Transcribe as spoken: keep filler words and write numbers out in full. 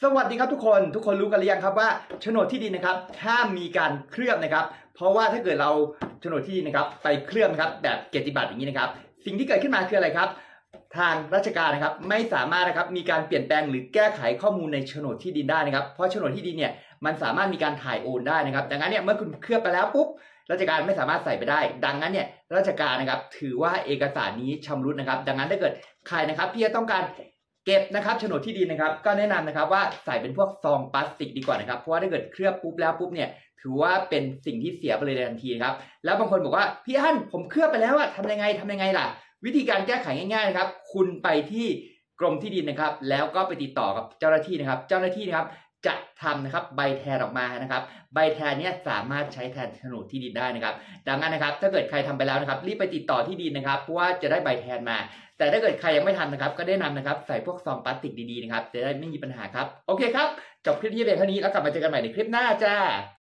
สวัสดีครับทุกคนทุกคนรู้กันหรือยังครับว่าโฉนดที่ดินนะครับห้ามมีการเคลือบนะครับเพราะว่าถ้าเกิดเราโฉนดที่ดินนะครับไปเคลือบนะครับแบบเกียรติบัตรอย่างนี้นะครับสิ่งที่เกิดขึ้นมาคืออะไรครับทางราชการนะครับไม่สามารถนะครับมีการเปลี่ยนแปลงหรือแก้ไขข้อมูลในโฉนดที่ดินได้นะครับเพราะโฉนดที่ดินเนี่ยมันสามารถมีการถ่ายโอนได้นะครับดังนั้นเนี่ยเมื่อคุณเคลือบไปแล้วปุ๊บราชการไม่สามารถใส่ไปได้ดังนั้นเนี่ยราชการนะครับถือว่าเอกสารนี้ชำรุดนะครับดังนั้นถ้าเกิดใครนะครับที่จะต้องการเก็บนะครับโฉนดที่ดินนะครับก็แนะนำนะครับว่าใส่เป็นพวกซองพลาสติกดีกว่านะครับเพราะว่าถ้าเกิดเคลือบปุ๊บแล้วปุ๊บเนี่ยถือว่าเป็นสิ่งที่เสียไปเลยทันทีครับแล้วบางคนบอกว่าพี่อั้นผมเคลือบไปแล้วอะทำยังไงทำยังไงล่ะวิธีการแก้ไขง่ายๆนะครับคุณไปที่กรมที่ดินนะครับแล้วก็ไปติดต่อกับเจ้าหน้าที่นะครับเจ้าหน้าที่นะครับจะทำนะครับใบแทนออกมานะครับใบแทนเนี่ยสามารถใช้แทนโฉนดที่ดินได้นะครับดังนั้นนะครับถ้าเกิดใครทำไปแล้วนะครับรีบไปติดต่อที่ดินนะครับเพราะว่าจะได้ใบแทนมาแต่ถ้าเกิดใครยังไม่ทำนะครับก็ได้นำนะครับใส่พวกซองพลาสติกดีๆนะครับจะได้ไม่มีปัญหาครับโอเคครับจบคลิปที่เพียงเท่านี้แล้วกลับมาเจอกันใหม่ในคลิปหน้าจ้า